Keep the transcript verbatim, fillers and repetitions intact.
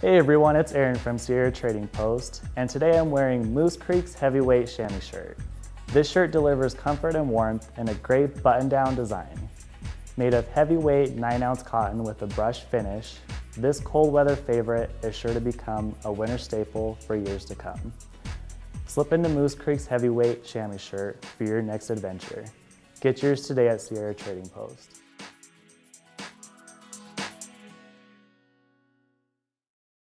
Hey everyone, it's Aaron from Sierra Trading Post, and today I'm wearing Moose Creek's heavyweight chamois shirt. This shirt delivers comfort and warmth in a great button-down design. Made of heavyweight nine ounce cotton with a brushed finish, this cold weather favorite is sure to become a winter staple for years to come. Slip into Moose Creek's heavyweight chamois shirt for your next adventure. Get yours today at Sierra Trading Post.